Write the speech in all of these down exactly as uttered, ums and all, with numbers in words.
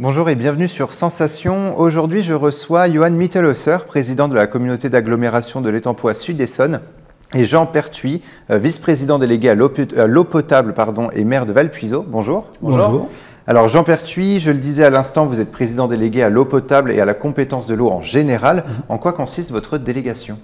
Bonjour et bienvenue sur Sensation. Aujourd'hui, je reçois Johan Mittelhöser, président de la communauté d'agglomération de l'Étang-Poix Sud-Essonne, et Jean Pertuis, vice-président délégué à l'eau potable pardon, et maire de Valpuiseau. Bonjour. Bonjour. Bonjour. Alors Jean Pertuis, je le disais à l'instant, vous êtes président délégué à l'eau potable et à la compétence de l'eau en général. En quoi consiste votre délégation?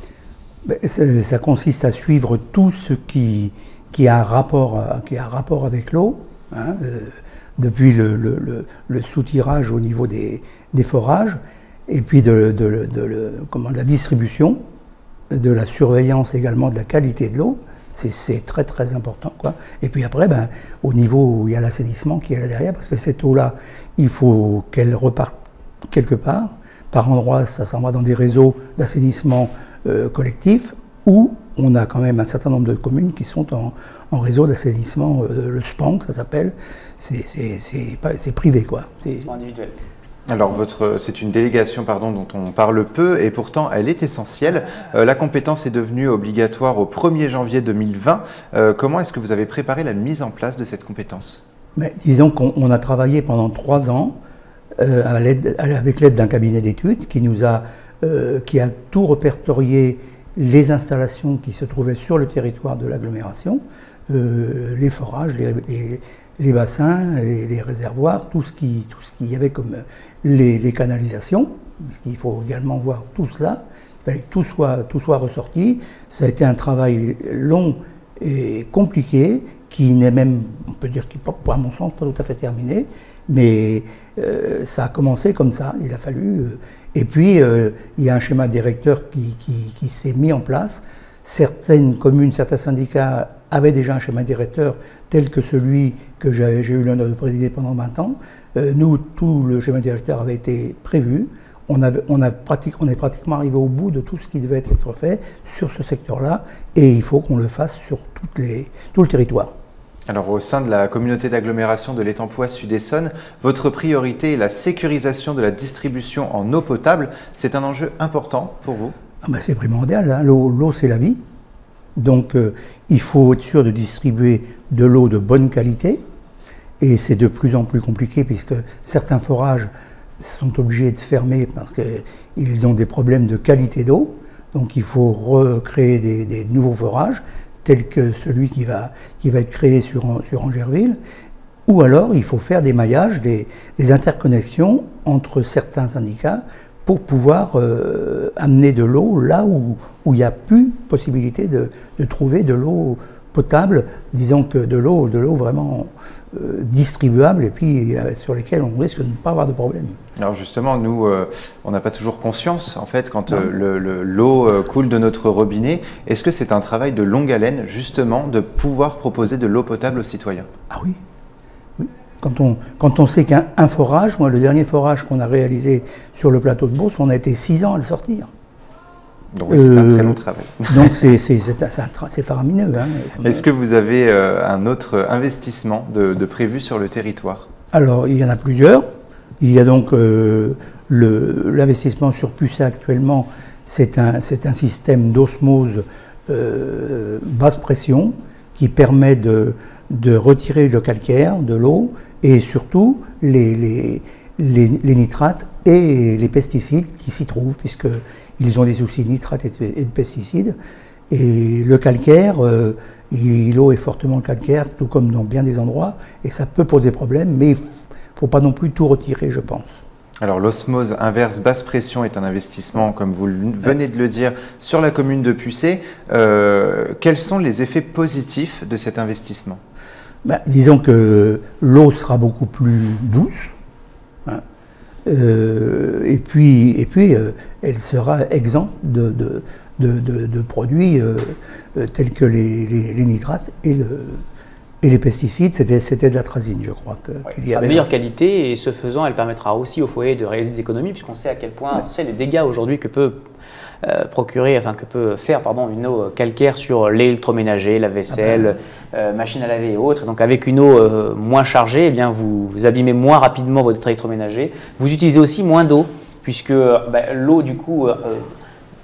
Ça consiste à suivre tout ce qui, qui, a, un rapport, qui a un rapport avec l'eau, hein, euh, depuis le, le, le, le soutirage au niveau des, des forages, et puis de, de, de, de, comment, de la distribution, de la surveillance également de la qualité de l'eau. C'est très très important, quoi. Et puis après, ben, au niveau où il y a l'assainissement qui est là derrière, parce que cette eau-là, il faut qu'elle reparte quelque part. Par endroits, ça s'en va dans des réseaux d'assainissement euh, collectif, où on a quand même un certain nombre de communes qui sont en, en réseau d'assainissement, euh, le S P A N, ça s'appelle, c'est privé, quoi. C'est individuel. Alors, c'est une délégation pardon, dont on parle peu et pourtant elle est essentielle. Euh, la compétence est devenue obligatoire au premier janvier deux mille vingt. Euh, comment est-ce que vous avez préparé la mise en place de cette compétence? Mais disons qu'on a travaillé pendant trois ans euh, à l'aide, avec l'aide d'un cabinet d'études qui nous a, euh, qui a tout répertorié les installations qui se trouvaient sur le territoire de l'agglomération, euh, les forages, les, les les bassins, les, les réservoirs, tout ce qui, tout ce qu'il y avait comme les, les canalisations. Il faut également voir tout cela. Il fallait que tout soit, tout soit ressorti. Ça a été un travail long et compliqué, qui n'est même, on peut dire, qui, à mon sens, pas tout à fait terminé. Mais euh, ça a commencé comme ça. Il a fallu. Euh, et puis, euh, il y a un schéma directeur qui, qui, qui s'est mis en place. Certaines communes, certains syndicats avaient déjà un schéma directeur tel que celui que j'ai eu l'honneur de présider pendant vingt ans. Euh, nous, tout le schéma directeur avait été prévu. On, avait, on, a pratique, on est pratiquement arrivé au bout de tout ce qui devait être fait sur ce secteur-là, et il faut qu'on le fasse sur toutes les, tout le territoire. Alors, au sein de la communauté d'agglomération de l'Étang-Poix Sud-Essonne, votre priorité est la sécurisation de la distribution en eau potable. C'est un enjeu important pour vous? Ah ben c'est primordial, hein. L'eau, c'est la vie. Donc, euh, il faut être sûr de distribuer de l'eau de bonne qualité. Et c'est de plus en plus compliqué puisque certains forages sont obligés de fermer parce qu'ils ont des problèmes de qualité d'eau. Donc, il faut recréer des, des nouveaux forages, tels que celui qui va, qui va être créé sur, sur Angerville. Ou alors, il faut faire des maillages, des, des interconnexions entre certains syndicats pour pouvoir euh, amener de l'eau là où, où il n'y a plus possibilité de, de trouver de l'eau potable, disons que de l'eau de l'eau vraiment euh, distribuable et puis euh, sur lesquelles on risque de ne pas avoir de problème. Alors justement, nous, euh, on n'a pas toujours conscience, en fait, quand euh, l'eau euh, coule de notre robinet. Est-ce que c'est un travail de longue haleine, justement, de pouvoir proposer de l'eau potable aux citoyens? Ah oui. Quand on, quand on sait qu'un forage, moi le dernier forage qu'on a réalisé sur le plateau de Beauce, on a été six ans à le sortir. Donc oui, c'est euh, un très long travail. Donc c'est faramineux. Hein, Est-ce que vous avez euh, un autre investissement de, de prévu sur le territoire? Alors il y en a plusieurs. Il y a donc euh, l'investissement sur Pucet actuellement, c'est un, un système d'osmose euh, basse pression qui permet de, de retirer le calcaire de l'eau et surtout les, les, les, les nitrates et les pesticides qui s'y trouvent, puisqu'ils ont des soucis de nitrates et de, et de pesticides. Et le calcaire, euh, l'eau est fortement calcaire, tout comme dans bien des endroits, et ça peut poser problème, mais il ne faut pas non plus tout retirer, je pense. Alors l'osmose inverse basse pression est un investissement, comme vous venez de le dire, sur la commune de Pucet. Euh, quels sont les effets positifs de cet investissement? Ben, disons que l'eau sera beaucoup plus douce, hein, euh, et puis, et puis euh, elle sera exempte de, de, de, de, de produits euh, tels que les, les, les nitrates et le... Et les pesticides, c'était de l'atrazine, je crois. Que, ouais, qu'il y avait de meilleure qualité, et ce faisant, elle permettra aussi aux foyers de réaliser des économies, puisqu'on sait à quel point, ouais. on sait les dégâts aujourd'hui que peut euh, procurer, enfin que peut faire pardon, une eau calcaire sur l'électroménager, la vaisselle, ah ben. euh, machine à laver et autres. Donc avec une eau euh, moins chargée, eh bien, vous, vous abîmez moins rapidement votre électroménager. Vous utilisez aussi moins d'eau, puisque bah, l'eau du coup euh,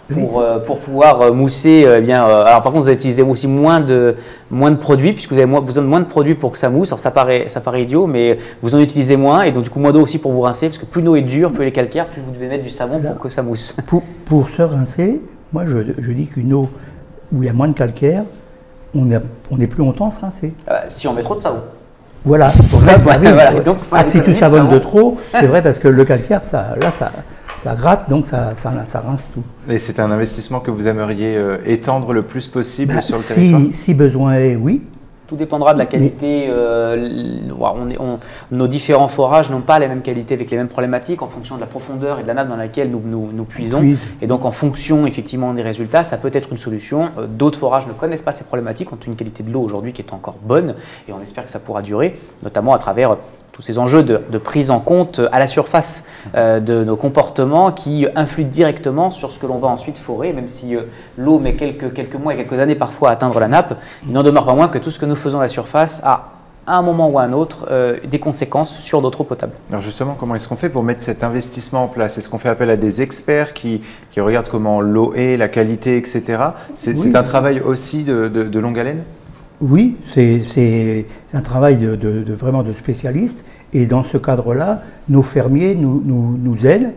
pour, oui, euh, pour pouvoir euh, mousser. Euh, bien, euh, alors par contre, vous allez utiliser aussi moins de, moins de produits, puisque vous avez moins, besoin de moins de produits pour que ça mousse. Alors ça paraît, ça paraît idiot, mais vous en utilisez moins, et donc du coup moins d'eau aussi pour vous rincer, parce que plus l'eau est dure, plus elle est calcaire, plus vous devez mettre du savon Là, pour que ça mousse. Pour, pour se rincer, moi je, je dis qu'une eau où il y a moins de calcaire, on est, on est plus longtemps à se rincer. Euh, si on met trop de savon. Voilà, pour ça, bah, oui, voilà. Donc, ah, si tu savonnes de trop, c'est vrai, parce que le calcaire, ça, là, ça, ça gratte, donc ça, ça, ça rince tout. Et c'est un investissement que vous aimeriez euh, étendre le plus possible bah, sur le si, territoire? Si besoin est, oui. Tout dépendra de la qualité. Euh, on est, on, nos différents forages n'ont pas les mêmes qualités avec les mêmes problématiques en fonction de la profondeur et de la nappe dans laquelle nous, nous, nous puisons. Puise. Et donc en fonction effectivement des résultats, ça peut être une solution. Euh, D'autres forages ne connaissent pas ces problématiques, ont une qualité de l'eau aujourd'hui qui est encore bonne et on espère que ça pourra durer, notamment à travers tous ces enjeux de, de prise en compte à la surface euh, de nos comportements qui influent directement sur ce que l'on va ensuite forer, même si euh, l'eau met quelques, quelques mois et quelques années parfois à atteindre la nappe, il n'en demeure pas moins que tout ce que nous faisons à la surface a à un moment ou à un autre euh, des conséquences sur notre eau potable. Alors justement, comment est-ce qu'on fait pour mettre cet investissement en place? Est-ce qu'on fait appel à des experts qui, qui regardent comment l'eau est, la qualité, et cetera. C'est oui. un travail aussi de, de, de longue haleine? Oui, c'est un travail de, de, de vraiment de spécialistes et dans ce cadre-là, nos fermiers nous, nous, nous aident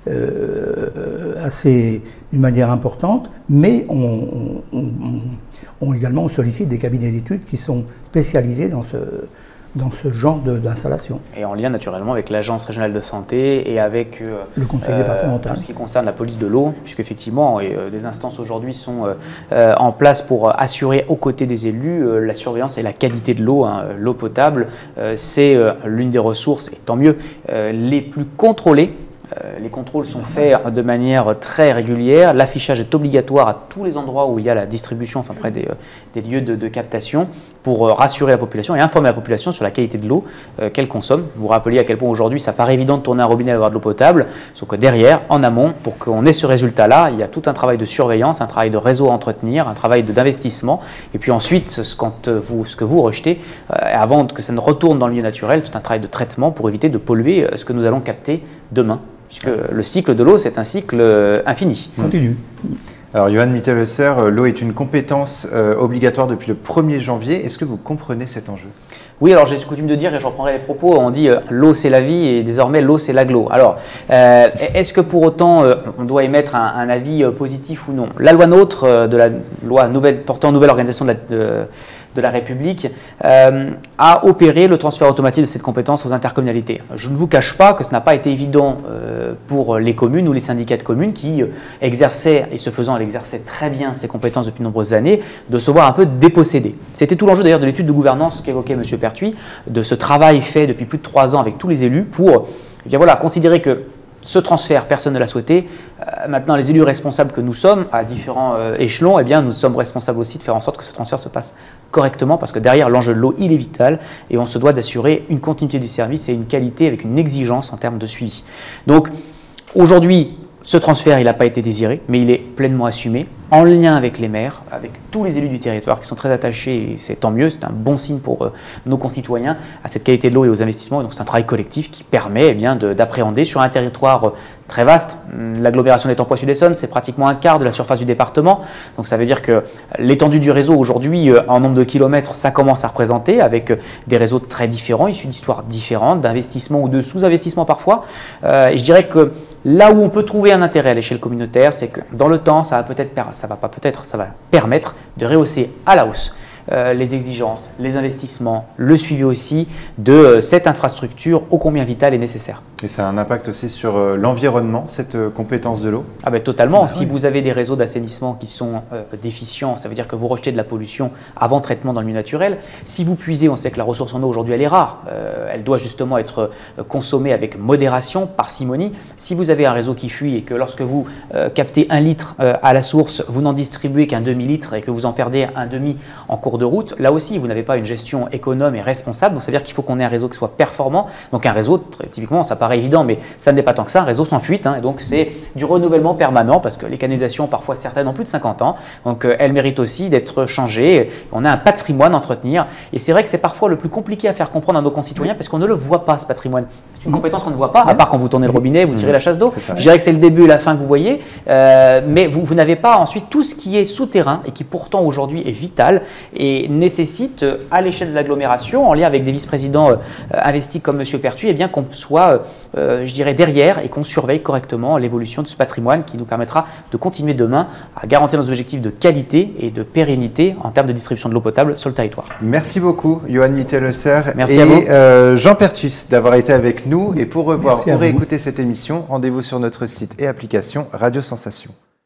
euh, assez d'une manière importante, mais on, on, on, on également on sollicite des cabinets d'études qui sont spécialisés dans ce, dans ce genre d'installation. Et en lien naturellement avec l'Agence régionale de santé et avec euh, le conseil euh, départemental. Tout ce qui concerne la police de l'eau, puisqu'effectivement euh, des instances aujourd'hui sont euh, euh, en place pour assurer aux côtés des élus euh, la surveillance et la qualité de l'eau. Hein. L'eau potable, euh, c'est euh, l'une des ressources, et tant mieux, euh, les plus contrôlées. Les contrôles sont faits de manière très régulière. L'affichage est obligatoire à tous les endroits où il y a la distribution, enfin près des, des lieux de, de captation, pour rassurer la population et informer la population sur la qualité de l'eau euh, qu'elle consomme. Vous vous rappeliez à quel point aujourd'hui ça paraît évident de tourner un robinet et d'avoir de l'eau potable, sauf que derrière, en amont, pour qu'on ait ce résultat-là, il y a tout un travail de surveillance, un travail de réseau à entretenir, un travail d'investissement, et puis ensuite, ce, quand vous, ce que vous rejetez, euh, avant que ça ne retourne dans le milieu naturel, tout un travail de traitement pour éviter de polluer ce que nous allons capter demain. Puisque le cycle de l'eau, c'est un cycle infini. Continue. Alors, Johan Mittelhösser, l'eau est une compétence euh, obligatoire depuis le premier janvier. Est-ce que vous comprenez cet enjeu? Oui, alors j'ai coutume de dire, et je reprendrai les propos, on dit euh, l'eau c'est la vie et désormais l'eau c'est l'aglo. Alors, euh, est-ce que pour autant euh, on doit émettre un, un avis euh, positif ou non? La loi NOTRe, euh, de la loi nouvelle, portant nouvelle organisation de la, de, de la République, euh, a opéré le transfert automatique de cette compétence aux intercommunalités. Je ne vous cache pas que ce n'a pas été évident euh, pour les communes ou les syndicats de communes qui euh, exerçaient, et ce faisant, elles exerçaient très bien ces compétences depuis de nombreuses années, de se voir un peu dépossédées. C'était tout l'enjeu d'ailleurs de l'étude de gouvernance qu'évoquait M. Pertuis, de ce travail fait depuis plus de trois ans avec tous les élus pour eh bien voilà, considérer que ce transfert, personne ne l'a souhaité. Euh, maintenant, les élus responsables que nous sommes, à différents euh, échelons, eh bien, nous sommes responsables aussi de faire en sorte que ce transfert se passe correctement, parce que derrière l'enjeu de l'eau, il est vital, et on se doit d'assurer une continuité du service et une qualité avec une exigence en termes de suivi. Donc, aujourd'hui, ce transfert, il n'a pas été désiré, mais il est pleinement assumé, en lien avec les maires, avec tous les élus du territoire qui sont très attachés, et c'est tant mieux, c'est un bon signe pour euh, nos concitoyens, à cette qualité de l'eau et aux investissements. Et donc c'est un travail collectif qui permet eh bien, d'appréhender sur un territoire euh, très vaste. L'agglomération des Étang-Poix Sud-Essonne, c'est pratiquement un quart de la surface du département. Donc ça veut dire que l'étendue du réseau aujourd'hui, euh, en nombre de kilomètres, ça commence à représenter, avec euh, des réseaux très différents, issus d'histoires différentes, d'investissements ou de sous-investissements parfois. Euh, et je dirais que là où on peut trouver un intérêt à l'échelle communautaire, c'est que dans le temps, ça va peut-être ça va pas peut-être, ça va permettre de rehausser à la hausse euh, les exigences, les investissements, le suivi aussi de euh, cette infrastructure ô combien vitale et nécessaire. Et ça a un impact aussi sur euh, l'environnement, cette euh, compétence de l'eau? Ah ben, totalement. Ah, si oui. vous avez des réseaux d'assainissement qui sont euh, déficients, ça veut dire que vous rejetez de la pollution avant traitement dans le milieu naturel. Si vous puisez, on sait que la ressource en eau aujourd'hui elle est rare, euh, elle doit justement être euh, consommée avec modération, parcimonie. Si vous avez un réseau qui fuit et que lorsque vous euh, captez un litre euh, à la source, vous n'en distribuez qu'un demi-litre et que vous en perdez un demi en cours de route, là aussi vous n'avez pas une gestion économe et responsable. Donc ça veut dire qu'il faut qu'on ait un réseau qui soit performant. Donc un réseau, très, typiquement, ça paraît évident, mais ça n'est pas tant que ça, un réseau sans fuite, hein, et donc c'est du renouvellement permanent, parce que les canalisations, parfois certaines ont plus de cinquante ans, donc euh, elles méritent aussi d'être changées. On a un patrimoine à entretenir, et c'est vrai que c'est parfois le plus compliqué à faire comprendre à nos concitoyens, parce qu'on ne le voit pas, ce patrimoine. C'est une compétence qu'on ne voit pas, à part quand vous tournez le robinet, vous tirez Mmh. la chasse d'eau. C'est ça. Je dirais que c'est le début et la fin que vous voyez, euh, mais vous, vous n'avez pas ensuite tout ce qui est souterrain et qui pourtant aujourd'hui est vital et nécessite euh, à l'échelle de l'agglomération, en lien avec des vice-présidents euh, investis comme M. Pertuis, eh bien qu'on soit, euh, je dirais, derrière et qu'on surveille correctement l'évolution de ce patrimoine qui nous permettra de continuer demain à garantir nos objectifs de qualité et de pérennité en termes de distribution de l'eau potable sur le territoire. Merci beaucoup, Johan Mittelhösser Merci et à vous. euh, Jean Pertuis d'avoir été avec nous. Et pour revoir Merci ou à vous. réécouter cette émission, rendez-vous sur notre site et application Radio Sensation.